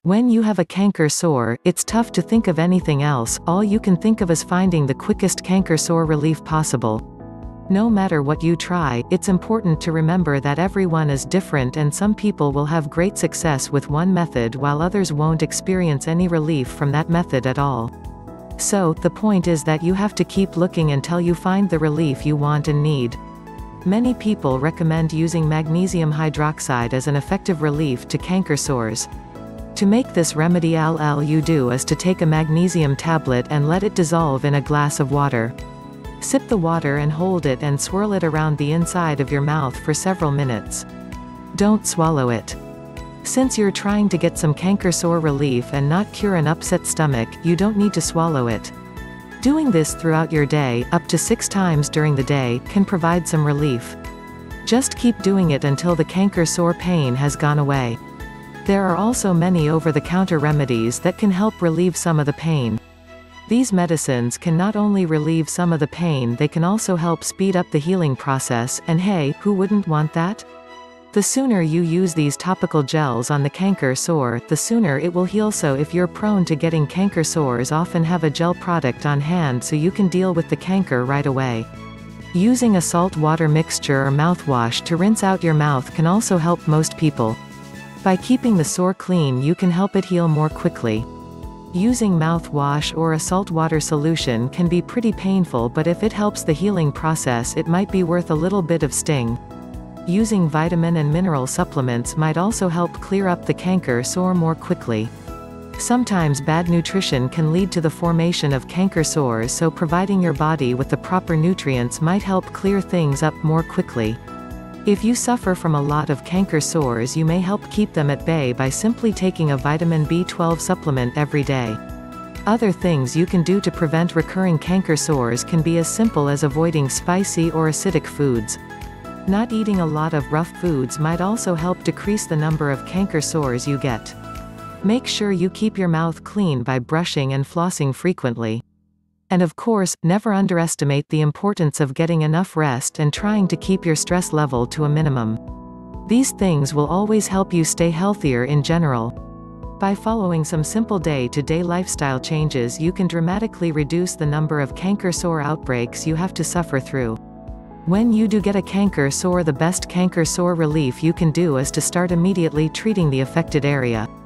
When you have a canker sore, it's tough to think of anything else, all you can think of is finding the quickest canker sore relief possible. No matter what you try, it's important to remember that everyone is different and some people will have great success with one method while others won't experience any relief from that method at all. So, the point is that you have to keep looking until you find the relief you want and need. Many people recommend using magnesium hydroxide as an effective relief to canker sores. To make this remedy all you do is to take a magnesium tablet and let it dissolve in a glass of water. Sip the water and hold it and swirl it around the inside of your mouth for several minutes. Don't swallow it. Since you're trying to get some canker sore relief and not cure an upset stomach, you don't need to swallow it. Doing this throughout your day, up to 6 times during the day, can provide some relief. Just keep doing it until the canker sore pain has gone away. There are also many over-the-counter remedies that can help relieve some of the pain. These medicines can not only relieve some of the pain, they can also help speed up the healing process, and hey, who wouldn't want that? The sooner you use these topical gels on the canker sore, the sooner it will heal. So if you're prone to getting canker sores, often have a gel product on hand so you can deal with the canker right away. Using a salt water mixture or mouthwash to rinse out your mouth can also help most people. By keeping the sore clean, you can help it heal more quickly. Using mouthwash or a saltwater solution can be pretty painful, but if it helps the healing process, it might be worth a little bit of sting. Using vitamin and mineral supplements might also help clear up the canker sore more quickly. Sometimes bad nutrition can lead to the formation of canker sores, so providing your body with the proper nutrients might help clear things up more quickly. If you suffer from a lot of canker sores, you may help keep them at bay by simply taking a vitamin B12 supplement every day. Other things you can do to prevent recurring canker sores can be as simple as avoiding spicy or acidic foods. Not eating a lot of rough foods might also help decrease the number of canker sores you get. Make sure you keep your mouth clean by brushing and flossing frequently. And of course, never underestimate the importance of getting enough rest and trying to keep your stress level to a minimum. These things will always help you stay healthier in general. By following some simple day-to-day lifestyle changes, you can dramatically reduce the number of canker sore outbreaks you have to suffer through. When you do get a canker sore, the best canker sore relief you can do is to start immediately treating the affected area.